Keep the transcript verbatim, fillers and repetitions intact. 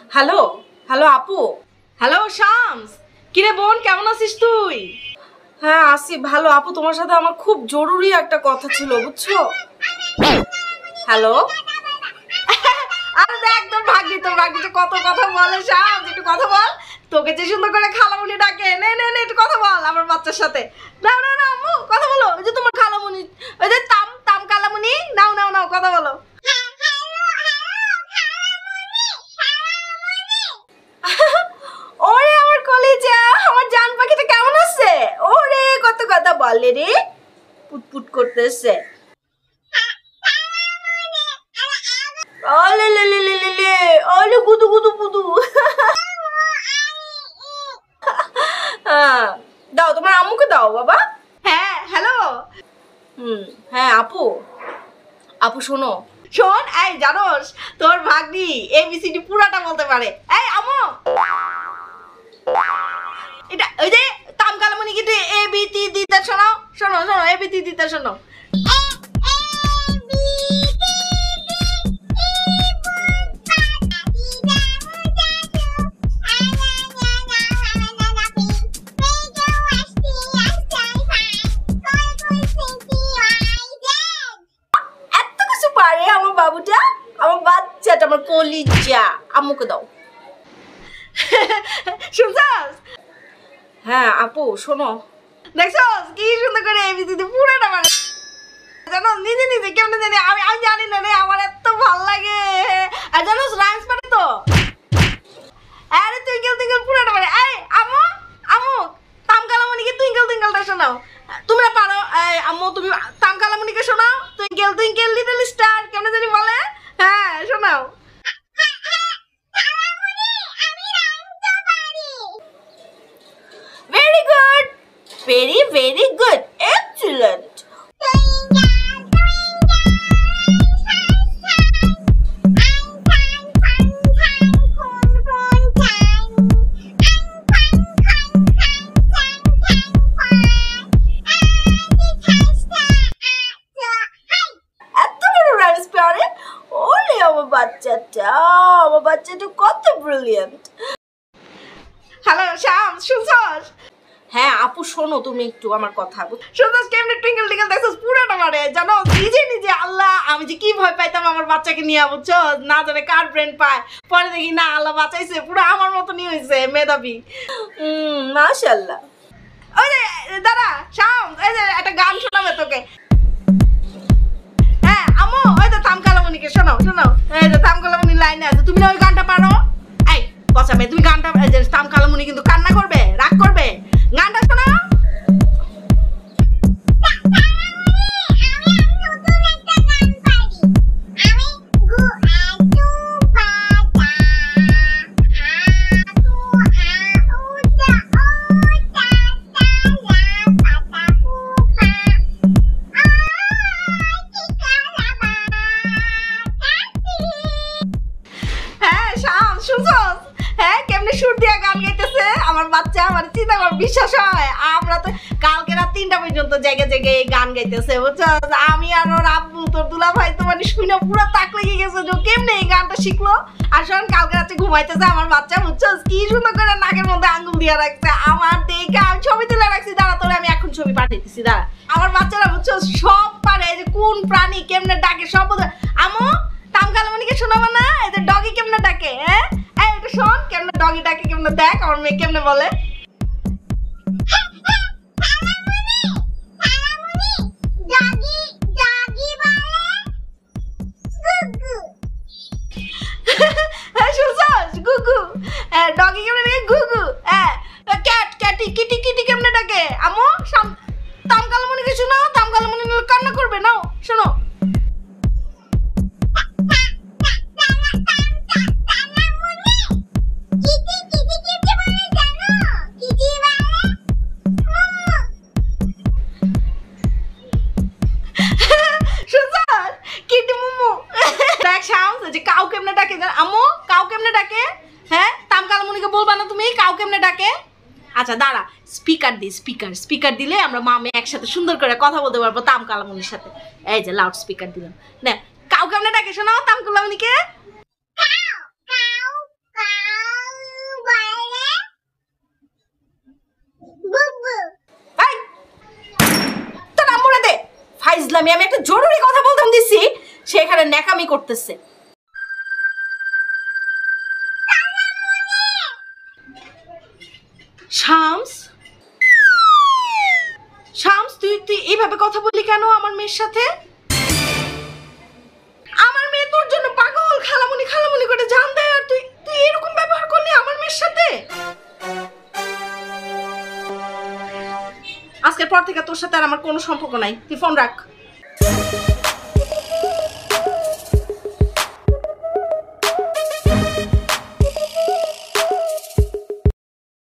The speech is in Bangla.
হ্যালো হ্যালো আপু, হ্যালো শামস, কিরে বোন কেমন আছিস তুই? হ্যাঁ আসি ভালো আপু, তোমার সাথে আমার খুব জরুরি একটা কথা ছিল বুঝছো। হ্যালো আরে দেখ তোর ভাগ্নি, তোর ভাগ্নি তো কত কথা বলে। শামস একটু কথা বল, তোকে যে সুন্দর করে খালামুনি ডাকে, নে নে নে একটু কথা বল আমার বাচ্চার সাথে। নাও নাও নাও আম্মু কথা বলো, ওই যে তোমার খালামুনি, ওই যে তাম তাম খালামুনি, নাও নাও নাও কথা বলো। ওরে আমার কলিজা, আমার জান পাখিটা কেমন আছে? ওরে কত কথা বলে রে, পুটপুট করতেছে। ওলে লে লে লে লে লে, ওলে গুদু গুদু গুদু। হ্যাঁ দাও, তোমার আম্মুকে দাও বাবা। হ্যাঁ হ্যালো, হুম হ্যাঁ আপু, আপু শোনো শোন, এই জানোস তোর ভাগ্নি এবিসিডি পুরাটা বলতে পারে। এই আম্মু, এটা ওই যে তাম কালামনি কিন্তু এ বি টি দিতে শোনো শোনো শোনো, এ বি টি দিতে শোনো। এত কিছু পারে আমার বাবুটা, আমার বাচ্চাটা, আমার কলিজা। আম্মুকে দাও। শুনছাস? হ্যাঁ আপু শোনো, দেখছস কি সুন্দর করে এবিসিডি পুরোটা মানে জানো, নিজে নিজে কেমন জানি, আমি আমি জানি না রে, আমার এত ভালো লাগে। আর জানোস রাইমস পারে তো, আরে টুইঙ্কেল টুইঙ্কেল পুরোটা মানে। এই আম্মু আম্মু, তাম কালামনিকে টুইঙ্কেল টুইঙ্কেলটা শোনাও। তোমরা পারো? এই আম্মু তুমি তাম কালামনিকে শোনাও, টুইঙ্কেল টুইঙ্কেল লিটল স্টার কেমন জানি বলে। হ্যাঁ শোনাও। Very good, very very good, excellent. এত বড় রাইমস পারে, ওলে আমার বাচ্চাটা, আমার বাচ্চাটা কত ব্রিলিয়ান্ট। হ্যালো শামস শুনছস? হ্যাঁ আপু শোনো তুমি একটু আমার কথা, শুনছস কেমনে টুইঙ্কেল টুইঙ্কেল দেখছস পুরোটা মারে, জানো নিজে নিজে। আল্লাহ আমি যে কি ভয় পাইতাম আমার বাচ্চাকে নিয়ে, বুঝছো না জানে কার ব্রেন পায়, পরে দেখি না আল্লাহ বাঁচাইছে, পুরো আমার মতনই হয়েছে, মেধাবী। হুম মাশাআল্লাহ। ওই যে দাদা শামস, এই যে একটা গান শোনাবে তোকে। হ্যাঁ আম্মু ওই তো তাম কালামনিকে শোনাও শোনাও, এই যে তাম কালামনি লাইনে আছে, তুমি না ওই গানটা পারো? এই বসাবে তুমি গানটা, তাম কালামনি কিন্তু কান্না করবে, রাগ করবে, গানটা শোনাও। হ্যাঁ কেমনে সুর দিয়া গান গাইতেছে আমার বাচ্চা, আমার চিন্তা কর বিশ্বাস হয়। আমরা তো কালকে রাত তিনটা পর্যন্ত জেগে জেগে গান গাইতেছে, বুঝছো। আমি আর ওর আব্বু তোর দুলা ভাই তো মানে শুনে পুরো তাক লেগে গেছে যে কেমনে এই গানটা শিখলো। আর শোন কালকে রাতে ঘুমাইতেছে আমার বাচ্চা, বুঝছো কি সুন্দর করে নাকের মধ্যে আঙ্গুল দিয়ে রাখছে, আমার দেখে আমি ছবি তুলে রাখছি। দাঁড়া তোরে আমি এখন ছবি পাঠাইতেছি, দাঁড়া। আমার বাচ্চারা বুঝছো সব পারে, যে কোন প্রাণী কেমনে ডাকে সব। আমো তাম কালামনিকে শোনাবো না, এই যে ডগি কেমনে ডাকে। হ্যাঁ এই এটা শোন কেমনে ডগি ডাকে, কেমনে দেখ আমার মেয়ে কেমনে বলে। হ্যাঁ শুনছস গুগু, হ্যাঁ ডগি কেমনে ডাকে গুগু। হ্যাঁ ক্যাট ক্যাটি কিটি কিটি কেমনে ডাকে। আমো তাম কালামনিকে শোনাও, তাম কালামনি কান্না করবে, নাও শোনো। কাউ কেমনে ডাকে আম্মু, কাউ কেমনে ডাকে। হ্যাঁ তাম কালামনিকে বলবা না তুমি কাউ কেমনে ডাকে। আচ্ছা দাঁড়া স্পিকার দি, স্পিকার স্পিকার দিলে আমরা মামে একসাথে সুন্দর করে কথা বলতে পারবো তাম কালামনির সাথে। এই যে লাউড স্পিকার দিলাম, না কাউ কেমনে ডাকে শোনাও তাম কালামনিকে। এই, তোর আম্মুরে দে। ফাইজলামি, আমি একটা জরুরি কথা বলতে দিছি, সে এখানে ন্যাকামি করতেছে। শামস, শামস, তুই তুই এইভাবে কথা বললি কেন আমার মেয়ের সাথে? আমার মেয়ে তোর জন্য পাগল, খালামুনি খালামুনি করে জান দেয়, আর তুই তুই এরকম ব্যবহার করলি আমার মেয়ের সাথে। আজকের পর থেকে তোর সাথে আর আমার কোনো সম্পর্ক নাই, তুই ফোন রাখ।